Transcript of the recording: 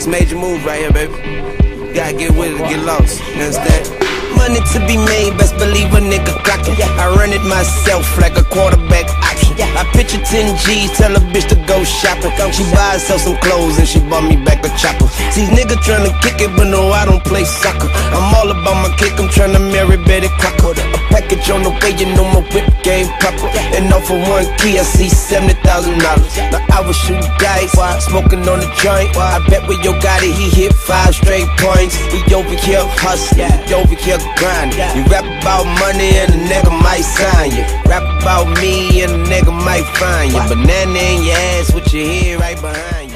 Next major move right here, baby. Gotta get with it, get lost. You understand? Money to be made, best believe a nigga clockin'. I run it myself like a quarterback option. I picture 10 G's, tell a bitch to go shopping. She buy herself some clothes and she bought me back a chopper. See, nigga tryna kick it, but no, I don't play soccer. I'm all about my kick, I'm tryna marry Betty Crocker. A package on the way, you know my whip game proper. And off of one key, I see $70,000. Now I was shooting dice, smoking on the joint. I bet with your got it, he hit 5 straight points. We over here hustling, we over here grinding. You rap about money and a nigga might sign you. Rap about me and a nigga might find you. Banana in your ass with your head right behind you.